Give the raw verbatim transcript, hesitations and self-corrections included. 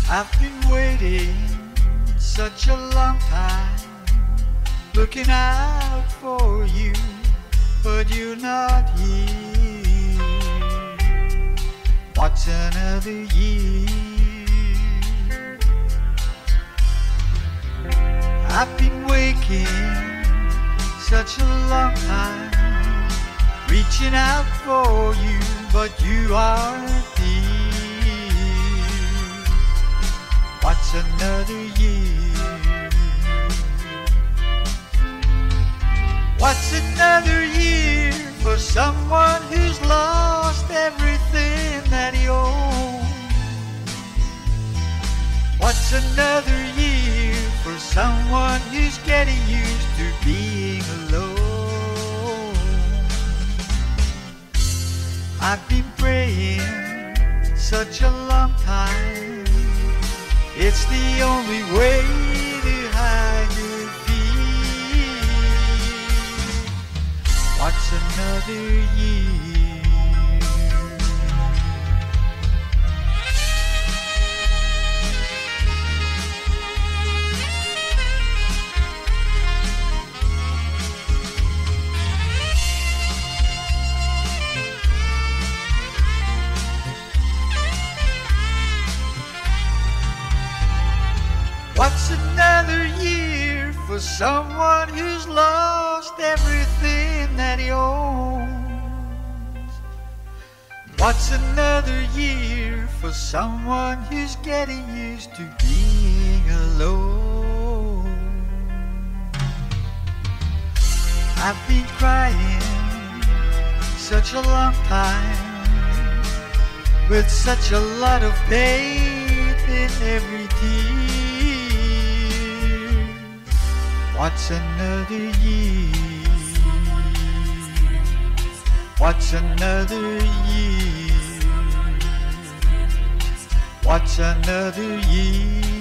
I've been waiting such a long time, looking out for you, but you're not here. What's another year? I've been waking such a long time, reaching out for you, but you aren't here. What's another year? What's another year for someone who's lost everything that he owns? What's another year for someone who's getting used to being alone? I've been praying such a long time, it's the only way to hide your fear. What's another year? What's another year for someone who's lost everything that he owns? What's another year for someone who's getting used to being alone? I've been crying such a long time, with such a lot of pain in every tear. What's another year? What's another year? What's another year?